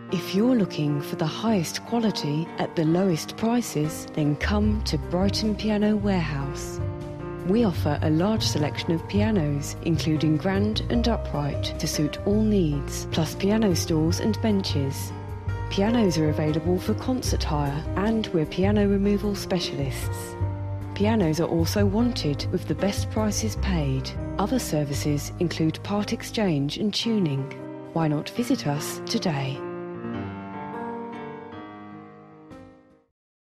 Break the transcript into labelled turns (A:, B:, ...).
A: If you're looking for the highest quality at the lowest prices, then come to Brighton Piano Warehouse. We offer a large selection of pianos, including grand and upright, to suit all needs, plus piano stools and benches. Pianos are available for concert hire, and we're piano removal specialists. Pianos are also wanted with the best prices paid. Other services include part exchange and tuning. Why not visit us today?